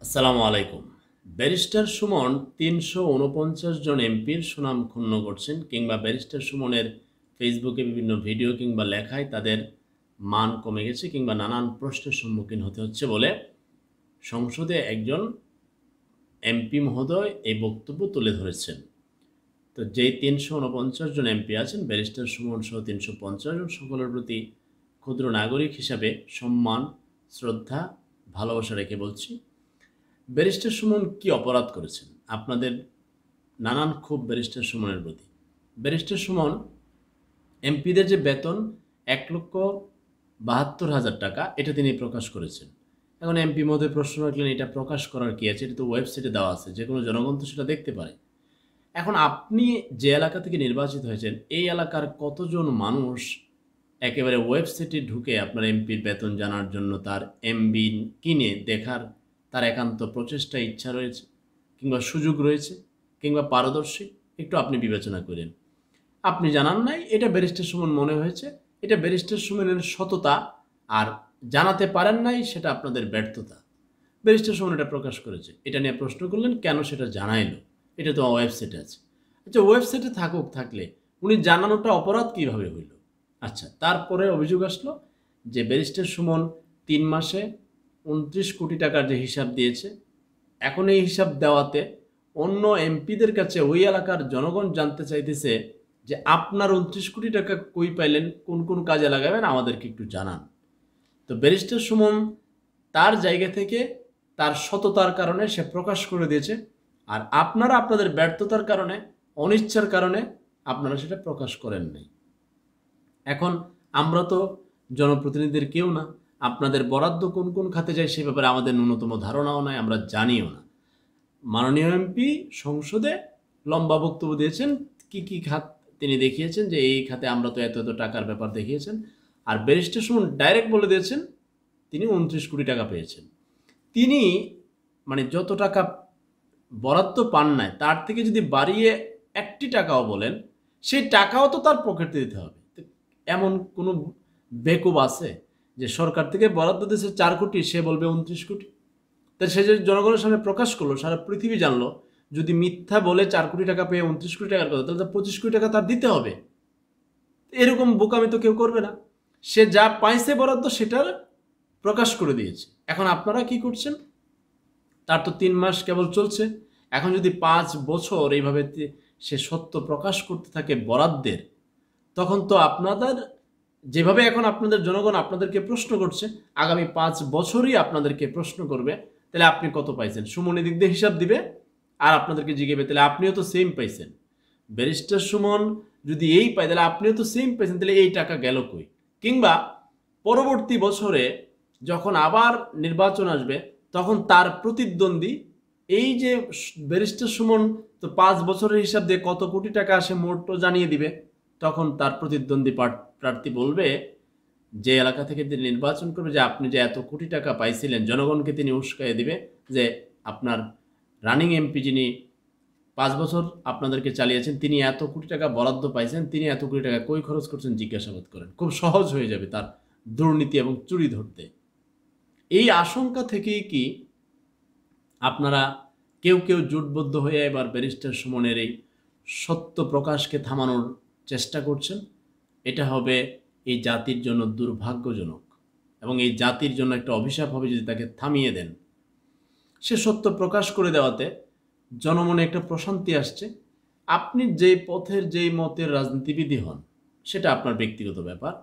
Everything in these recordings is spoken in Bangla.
আসসালামু আলাইকুম। ব্যারিস্টার সুমন ৩৪৯ জন এমপির সুনাম ক্ষুণ্ণ করছেন কিংবা ব্যারিস্টার সুমনের ফেসবুকে বিভিন্ন ভিডিও কিংবা লেখায় তাদের মান কমে গেছে কিংবা নানান প্রশ্নের সম্মুখীন হতে হচ্ছে বলে সংসদে একজন এমপি মহোদয় এই বক্তব্য তুলে ধরেছেন। তো যেই ৩৪৯ জন এমপি আছেন ব্যারিস্টার সুমন সহ ৩৫০ জন সকলের প্রতি ক্ষুদ্র নাগরিক হিসাবে সম্মান, শ্রদ্ধা, ভালোবাসা রেখে বলছি, ব্যারিস্টার সুমন কি অপরাধ করেছেন? আপনাদের নানান ক্ষোভ ব্যারিস্টার সুমনের প্রতি। ব্যারিস্টার সুমন এমপিদের যে বেতন ১,৭২,০০০ টাকা এটা তিনি প্রকাশ করেছেন। এখন এমপি মহোদয় প্রশ্ন রাখলেন এটা প্রকাশ করার কি আছে? এটা তো ওয়েবসাইটে দেওয়া আছে। যেকোনো জনগণ তো সেটা দেখতে পারে। এখন আপনি যে এলাকা থেকে নির্বাচিত হয়েছেন এই এলাকার কতজন মানুষ একেবারে ওয়েবসাইটে ঢুকে আপনার এমপির বেতন জানার জন্য তার এমবি কিনে দেখার তার একান্ত প্রচেষ্টা ইচ্ছা রয়েছে কিংবা সুযোগ রয়েছে কিংবা পারদর্শী একটু আপনি বিবেচনা করেন। আপনি জানান নাই, এটা ব্যারিস্টার সুমন মনে হয়েছে, এটা ব্যারিস্টার সুমনের সততা, আর জানাতে পারেন নাই সেটা আপনাদের ব্যর্থতা। ব্যারিস্টার সুমন এটা প্রকাশ করেছে, এটা নিয়ে প্রশ্ন করলেন কেন সেটা জানাইলো, এটা তো ওয়েবসাইটে আছে। আচ্ছা, ওয়েবসাইটে থাকুক, থাকলে উনি জানানোটা অপরাধ কিভাবে হইল? আচ্ছা, তারপরে অভিযোগ আসলো যে ব্যারিস্টার সুমন ৩ মাসে ২৯ কোটি টাকার যে হিসাব দিয়েছে, এখন এই হিসাব দেওয়াতে অন্য এমপিদের কাছে ওই এলাকার জনগণ জানতে চাইতেছে যে আপনার ২৯ কোটি টাকা কই পাইলেন, কোন কোন কাজে লাগাবেন আমাদেরকে একটু জানান। তো ব্যারিস্টার সুমন তার জায়গা থেকে তার সততার কারণে সে প্রকাশ করে দিয়েছে, আর আপনারা আপনাদের ব্যর্থতার কারণে, অনিচ্ছার কারণে আপনারা সেটা প্রকাশ করেন নাই। এখন আমরা তো জনপ্রতিনিধির কেউ না, আপনাদের বরাদ্দ কোন কোন খাতে যায় সে ব্যাপারে আমাদের ন্যূনতম ধারণাও নাই, আমরা জানিও না। মাননীয় এমপি সংসদে লম্বা বক্তব্য দিয়েছেন, কি কি খাত তিনি দেখিয়েছেন যে এই খাতে আমরা তো এত এত টাকার ব্যাপার দেখিয়েছেন, আর ব্যারিস্টার সুমন ডাইরেক্ট বলে দিয়েছেন তিনি ২৯ কোটি টাকা পেয়েছেন। তিনি মানে যত টাকা বরাদ্দ পান নাই তার থেকে যদি বাড়িয়ে একটি টাকাও বলেন, সেই টাকাও তো তার পকেটে দিতে হবে। এমন কোনো বেকুব আছে যে সরকার থেকে বরাদ্দ দিয়েছে ৪ কোটি, সে বলবে ২৯ কোটি? তাই সে যে জনগণের সামনে প্রকাশ করলো, সারা পৃথিবী জানলো, যদি মিথ্যা বলে ৪ কোটি টাকা পেয়ে ২৯ কোটি টাকার কথা, তাহলে তো ২৫ কোটি টাকা তার দিতে হবে। এরকম বোকামি তো কেউ করবে না। সে যা পাইছে বরাদ্দ সেটার প্রকাশ করে দিয়েছে। এখন আপনারা কি করছেন? তার তো ৩ মাস কেবল চলছে, এখন যদি ৫ বছর এইভাবে সে সত্য প্রকাশ করতে থাকে বরাদ্দের, তখন তো আপনাদের যেভাবে এখন আপনাদের জনগণ আপনাদেরকে প্রশ্ন করছে, আগামী ৫ বছরই আপনাদেরকে প্রশ্ন করবে তাহলে আপনি কত পাইছেন। সুমন এদিক দিয়ে হিসাব দিবে আর আপনাদেরকে জিজ্ঞেবে তাহলে আপনিও তো সেম পাইছেন। ব্যারিস্টার সুমন যদি এই পায় তাহলে আপনিও তো সেম পাইছেন, তাহলে এই টাকা গেল কই? কিংবা পরবর্তী বছরে যখন আবার নির্বাচন আসবে তখন তার প্রতিদ্বন্দ্বী এই যে ব্যারিস্টার সুমন তো ৫ বছরের হিসাব দিয়ে কত কোটি টাকা আসে মোটও জানিয়ে দিবে। তখন তার প্রতিদ্বন্দ্বী প্রার্থী বলবে, যে এলাকা থেকে তিনি নির্বাচন করবে, যে আপনি যে এত কোটি টাকা পাইছিলেন, জনগণকে তিনি উস্কাইয়ে দিবে যে আপনার রানিং এমপি যিনি ৫ বছর আপনাদেরকে চালিয়েছেন তিনি এত কোটি টাকা বরাদ্দ পাইছেন, তিনি এত কোটি টাকা কই খরচ করছেন জিজ্ঞাসাবাদ করেন। খুব সহজ হয়ে যাবে তার দুর্নীতি এবং চুরি ধরতে। এই আশঙ্কা থেকেই কি আপনারা কেউ কেউ জোটবদ্ধ হয়ে এবার ব্যারিস্টার সুমনের এই সত্য প্রকাশকে থামানোর চেষ্টা করছেন? এটা হবে এই জাতির জন্য দুর্ভাগ্যজনক এবং এই জাতির জন্য একটা অভিশাপ হবে যদি তাকে থামিয়ে দেন। সে সত্য প্রকাশ করে দেওয়াতে জনমনে একটা প্রশান্তি আসছে। আপনি যেই পথের যেই মতের রাজনীতিবিদই হন সেটা আপনার ব্যক্তিগত ব্যাপার।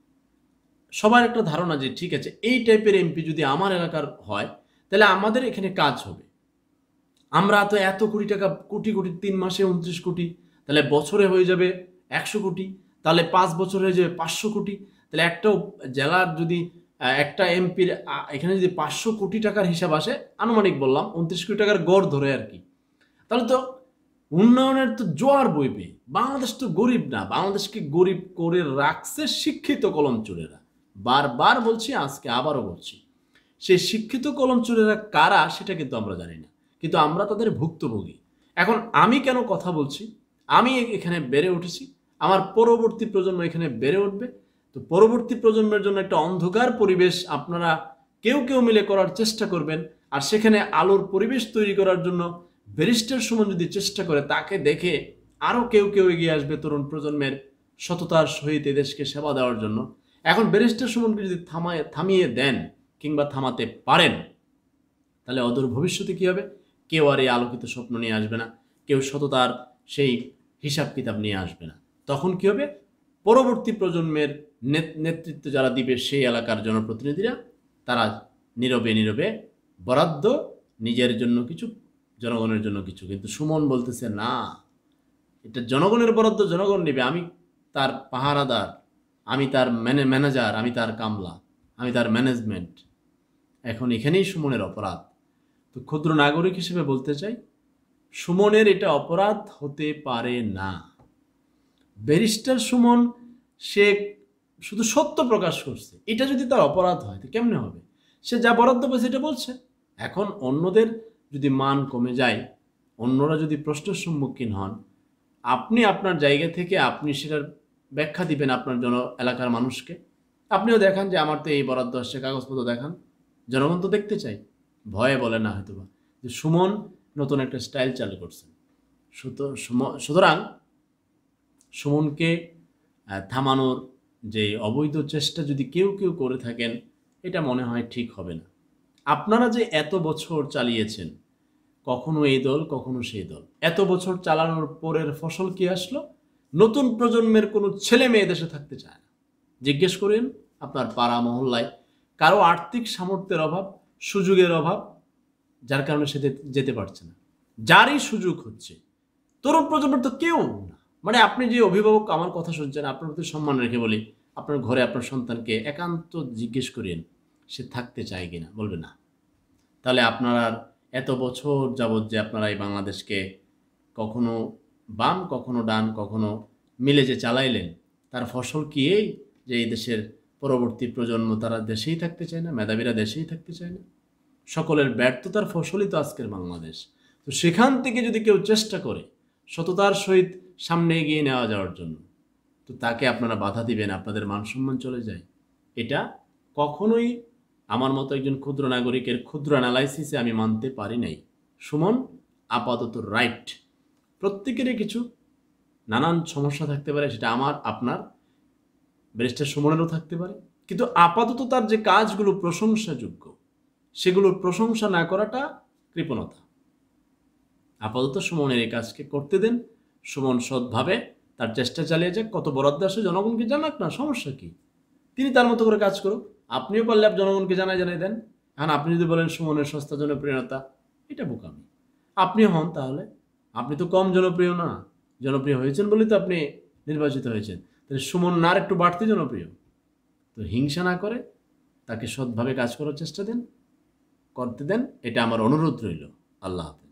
সবার একটা ধারণা যে ঠিক আছে, এই টাইপের এমপি যদি আমার এলাকার হয় তাহলে আমাদের এখানে কাজ হবে। আমরা তো এত কোটি টাকা, কোটি কোটি, ৩ মাসে ২৯ কোটি, তাহলে বছরে হয়ে যাবে ১০০ কোটি, তাহলে ৫ বছর হয়ে যাবে ৫০০ কোটি। তাহলে একটা জেলার যদি একটা এমপির এখানে যদি ৫০০ কোটি টাকার হিসাব আসে, আনুমানিক বললাম ২৯ কোটি টাকার গড় ধরে আর কি, তাহলে তো উন্নয়নের তো জোয়ার বইবে। বাংলাদেশ তো গরিব না, বাংলাদেশকে গরিব করে রাখছে শিক্ষিত কলমচোরেরা। বারবার বলছি, আজকে আবারও বলছি, সেই শিক্ষিত কলমচোরেরা কারা সেটা কিন্তু আমরা জানি না, কিন্তু আমরা তাদের ভুক্তভোগী। এখন আমি কেন কথা বলছি? আমি এখানে বেড়ে উঠেছি, আমার পরবর্তী প্রজন্ম এখানে বেড়ে উঠবে। তো পরবর্তী প্রজন্মের জন্য একটা অন্ধকার পরিবেশ আপনারা কেউ কেউ মিলে করার চেষ্টা করবেন, আর সেখানে আলোর পরিবেশ তৈরি করার জন্য ব্যারিস্টার সুমন যদি চেষ্টা করে, তাকে দেখে আরও কেউ কেউ এগিয়ে আসবে তরুণ প্রজন্মের সততার সহিত দেশকে সেবা দেওয়ার জন্য। এখন ব্যারিস্টার সুমনকে যদি থামিয়ে দেন কিংবা থামাতে পারেন, তাহলে অদূর ভবিষ্যতে কী হবে? কেউ আর এই আলোকিত স্বপ্ন নিয়ে আসবে না, কেউ সততার সেই হিসাব কিতাব নিয়ে আসবে না। তখন কী হবে? পরবর্তী প্রজন্মের নেতৃত্ব যারা দিবে সেই এলাকার জনপ্রতিনিধিরা, তারা নীরবে নীরবে বরাদ্দ নিজের জন্য কিছু, জনগণের জন্য কিছু। কিন্তু সুমন বলতেছে না, এটা জনগণের বরাদ্দ জনগণ নেবে, আমি তার পাহারাদার, আমি তার ম্যানেজার, আমি তার কামলা, আমি তার ম্যানেজমেন্ট। এখন এখানেই সুমনের অপরাধ। তো ক্ষুদ্র নাগরিক হিসেবে বলতে চাই, সুমনের এটা অপরাধ হতে পারে না। ব্যারিস্টার সুমন সে শুধু সত্য প্রকাশ করছে, এটা যদি তার অপরাধ হয় তো কেমনে হবে? সে যা বরাদ্দ পেয়েছে এটা বলছে। এখন অন্যদের যদি মান কমে যায়, অন্যরা যদি প্রশ্নের সম্মুখীন হন, আপনি আপনার জায়গা থেকে আপনি সেটার ব্যাখ্যা দিবেন আপনার এলাকার মানুষকে। আপনিও দেখান যে আমার তো এই বরাদ্দ আসছে, কাগজপত্র দেখান, জনগণ তো দেখতে চাই। ভয়ে বলে না হয়তোবা যে সুমন নতুন একটা স্টাইল চালু করছেন। সুতরাং সুমনকে থামানোর যে অবৈধ চেষ্টা যদি কেউ কেউ করে থাকেন, এটা মনে হয় ঠিক হবে না। আপনারা যে এত বছর চালিয়েছেন, কখনো এই দল কখনো সেই দল, এত বছর চালানোর পরের ফসল কি আসলো? নতুন প্রজন্মের কোনো ছেলে মেয়ে দেশে থাকতে চায় না। জিজ্ঞেস করেন আপনার পাড়া মহল্লায়, কারো আর্থিক সামর্থ্যের অভাব, সুযোগের অভাব, যার কারণে সে যেতে পারছে না। যারই সুযোগ হচ্ছে, তরুণ প্রজন্মের তো কেউ না। মানে আপনি যে অভিভাবক আমার কথা শুনছেন, আপনার প্রতি সম্মান রেখে বলি, আপনার ঘরে আপনার সন্তানকে একান্ত জিজ্ঞেস করেন সে থাকতে চায় কিনা, বলবে না। তাহলে আপনারা এত বছর যাবৎ যে আপনারা এই বাংলাদেশকে কখনো বাম কখনো ডান কখনো মিলে যে চালাইলেন, তার ফসল কি এই যে এই দেশের পরবর্তী প্রজন্ম তারা দেশেই থাকতে চায় না, মেধাবীরা দেশেই থাকতে চায় না? সকলের ব্যর্থতার ফসলই তো আজকের বাংলাদেশ। তো সেখান থেকে যদি কেউ চেষ্টা করে সততার সহিত সামনে এগিয়ে নেওয়া যাওয়ার জন্য, তো তাকে আপনারা বাধা দিবেন, আপনাদের মান সম্মান চলে যায়, এটা কখনোই আমার মতো একজন ক্ষুদ্র নাগরিকের ক্ষুদ্র অ্যানালাইসিসে আমি মানতে পারি নাই। সুমন আপাতত রাইট। প্রত্যেকেরই কিছু নানান সমস্যা থাকতে পারে, সেটা আমার আপনার ব্যারিস্টার সুমনেরও থাকতে পারে, কিন্তু আপাতত তার যে কাজগুলো প্রশংসাযোগ্য, সেগুলোর প্রশংসা না করাটা কৃপণতা। আপাতত সুমনের এই কাজকে করতে দেন। সুমন সৎভাবে তার চেষ্টা চালিয়ে যাক, কত বরাদ্দ আসে জনগণকে জানাক না, সমস্যা কি? তিনি তার মতো করে কাজ করুক। আপনিও পারলে জনগণকে জানাই দেন। এখন আপনি যদি বলেন সুমনের সস্তা জনপ্রিয়তা, এটা বোকামি। আপনি হন তাহলে, আপনি তো কম জনপ্রিয় না, জনপ্রিয় হয়েছেন বলেই তো আপনি নির্বাচিত হয়েছেন। তাহলে সুমন না আর একটু বাড়তি জনপ্রিয়। তো হিংসা না করে তাকে সৎভাবে কাজ করার চেষ্টা করতে দেন, এটা আমার অনুরোধ রইল। আল্লাহ হাফেজ।